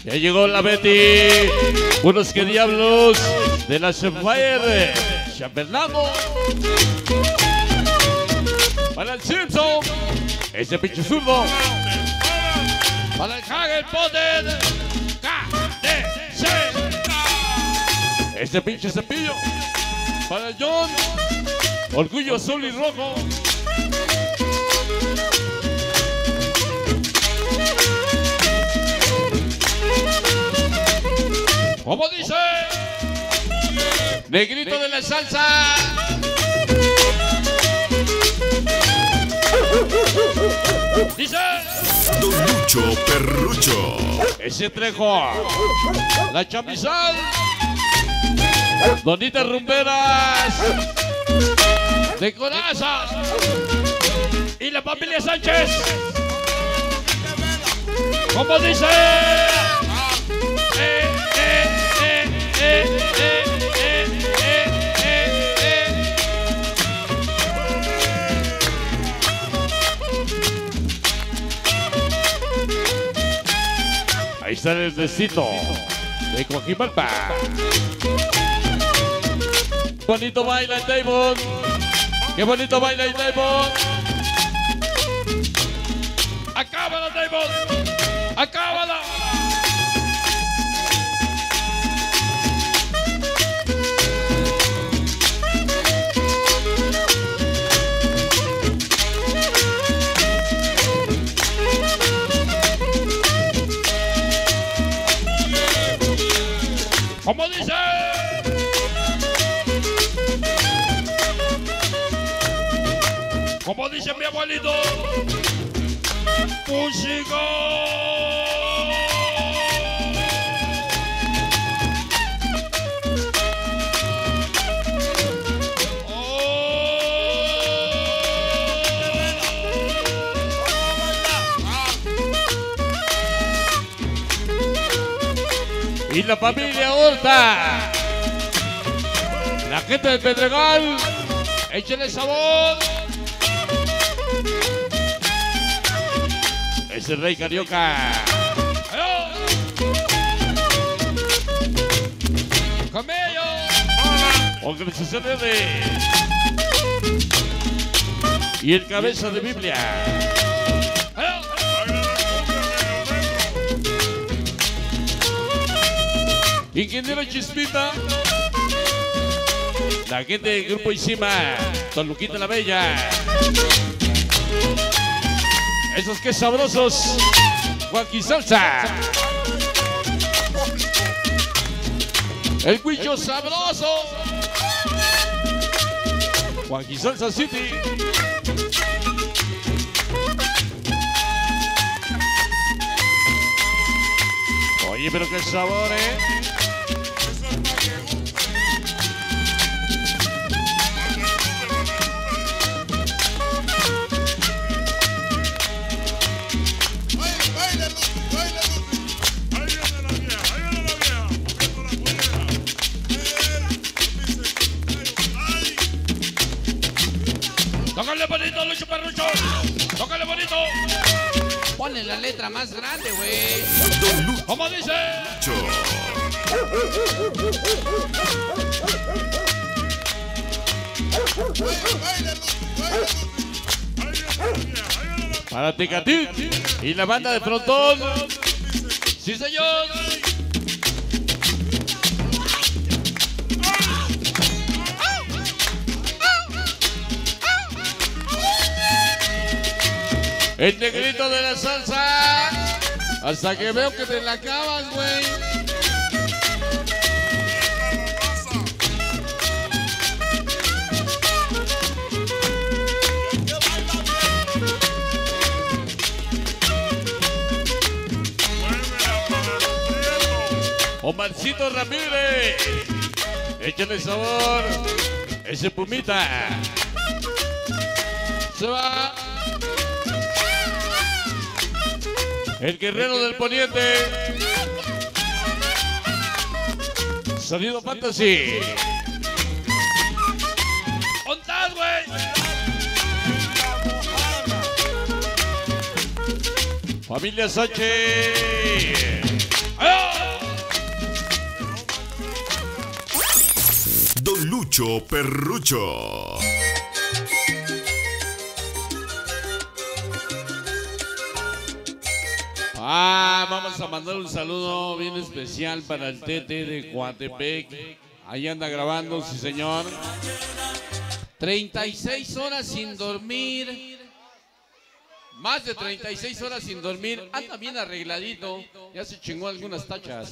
Ya llegó la Betty. Unos que diablos de la Fire. Chambernamo. Para el Simpson. Ese pinche zurdo. Para el Hagel Potter. KDC. Ese pinche cepillo. Para el John. Orgullo azul y rojo. ¿Cómo dice? Negrito de la salsa. Dice Don Lucho Perrucho. ese Trejo. La Chamizal. Donitas rumberas. De Coraza. Y la familia Sánchez. ¿Cómo dice? Ahí está el necesito de Coajimalpa. Bonito baila el Damon. Qué bonito baila el Damon. Acábala, Damon. Acábala. ¿Cómo dice? ¿Cómo dice mi abuelito? ¡Música! Y la familia Horta, la gente del Pedregal, échenle sabor. Es el Rey Carioca. Camello. Organización de. Y el Cabeza de Biblia. Ingeniero Chispita, la gente del Grupo Encima, Toluquita la Bella, esos que sabrosos, Joaquín Salsa, el Huicho sabroso, Joaquín Salsa City. Oye, pero qué sabor, tócale bonito, Lucho Perrucho. Tócale bonito. Ponle la letra más grande, güey. ¿Cómo dice? Para Tecatit y la banda de Frontón. Sí, señor. El negrito de la salsa. Hasta que veo que te la acabas, güey. Omarcito Ramírez. Échale sabor. Ese Pumita. Se va. El guerrero del poniente. Sonido Fantasy. ¡Ontad, güey! Familia Sánchez. ¡Ay! Lucho Perrucho. Vamos a mandar un saludo bien especial para el Tete de Coatepec. Ahí anda grabando, sí señor. 36 horas sin dormir. Más de 36 horas sin dormir. Anda bien arregladito. Ya se chingó algunas tachas.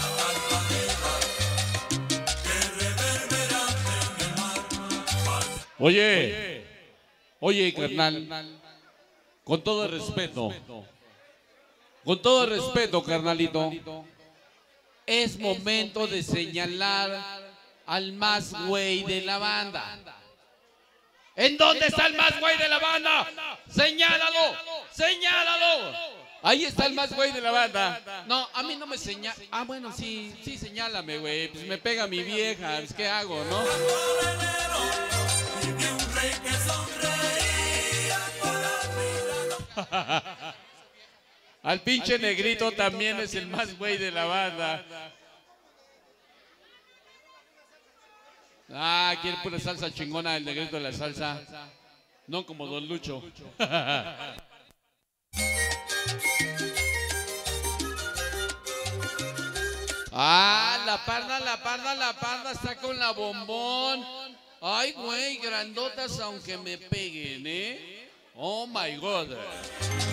Oye, carnal. Con todo el respeto, carnalito. Es momento de señalar al más güey de la banda. ¿En dónde está el más güey de la banda? ¡Señálalo! ¡Señálalo! Ahí está el más güey de la banda. No, a mí no me señala. Ah, bueno, sí, señálame, güey. Pues me pega mi vieja. Pues, ¿qué hago, no? Al pinche negrito también es el más güey de la banda. Quiere pura salsa chingona el negrito de la salsa. No como Don Lucho. La parda está con la bombón. Ay, güey, grandotas aunque me peguen, ¿eh? Oh my God.